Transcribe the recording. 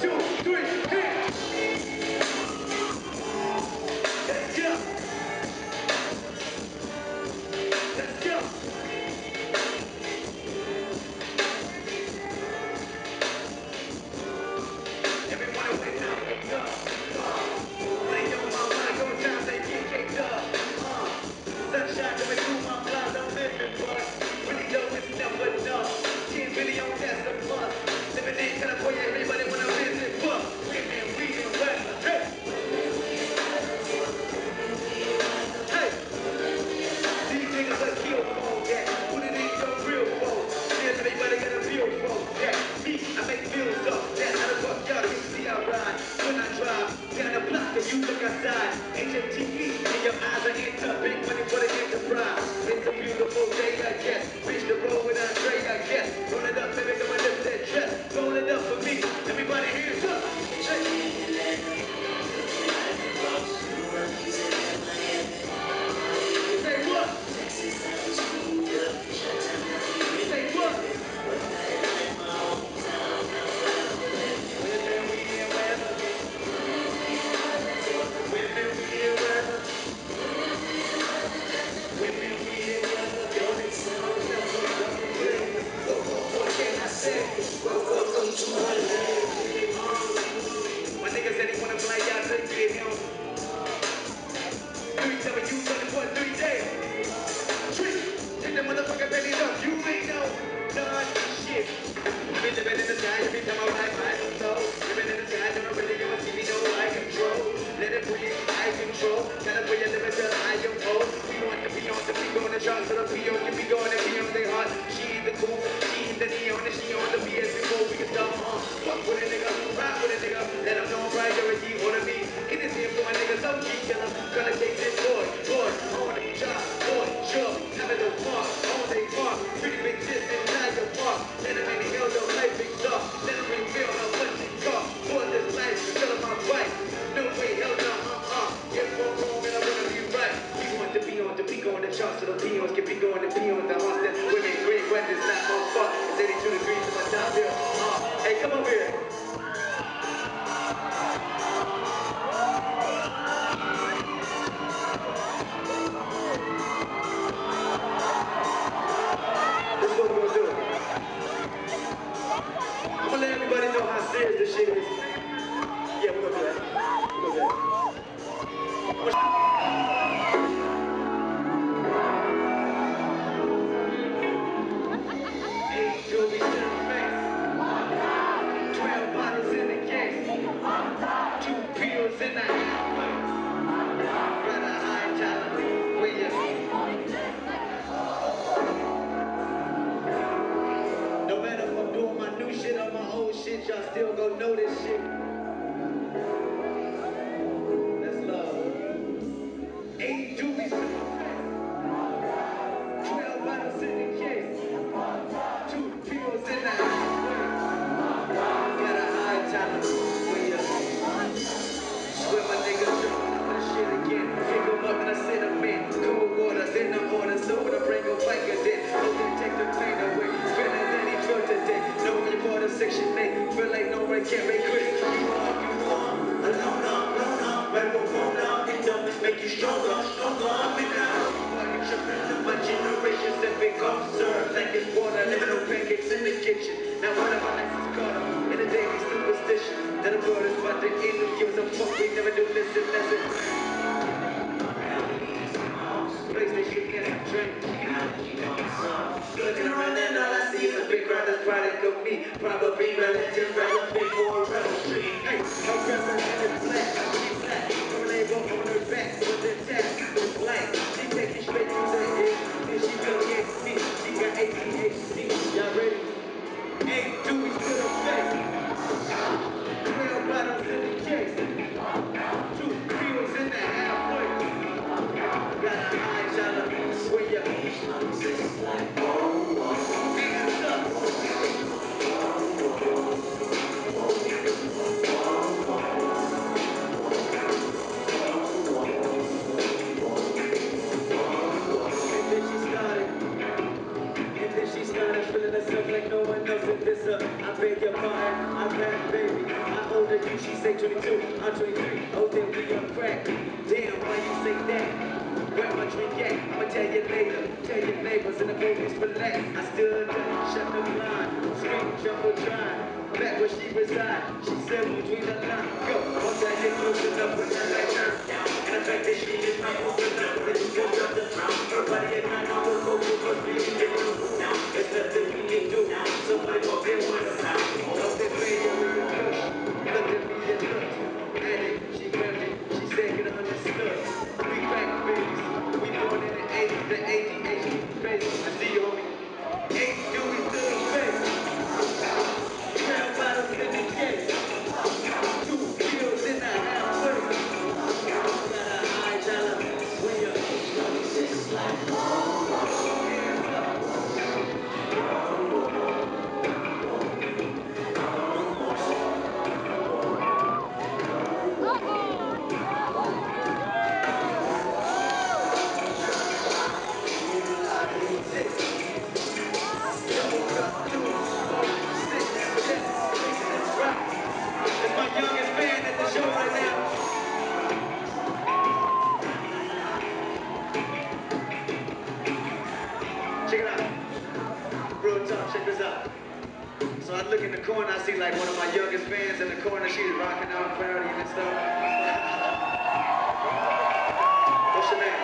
Feeling herself like no one else in this I beg your pardon, I'm back, baby. I owe she say 22, I'm 23. Oh, then we on crack. Damn, why you say that? Where my drink at? I'ma tell you later. Tell your neighbors in the movies relax. I stood up, shut the blind, scream, jumble, try. Back where she reside, she said between the lines. Go, once I get close enough, put that light turn down. And the fact that she is my open up, when you jump up the ground. Her body at night, I'm gonna go for us, we can get loose now. There's nothing we can do. Somebody walk in with us. Off that radio with the push. Look at me and look. At it, she grabbed it, she said get understood. We crack babies, we born in the 80s, the A.D.H.D baby. I see you, homie. 8 Dewey's to the face. Crown bottles in the case. 2 pills in the halfway. Got a high dollar when you're just like hands up. It's my youngest band at the show right now. Check it out. Real talk, check this out. So I look in the corner, I see like one of my youngest fans in the corner. She's rocking out, partying and stuff. What's your name?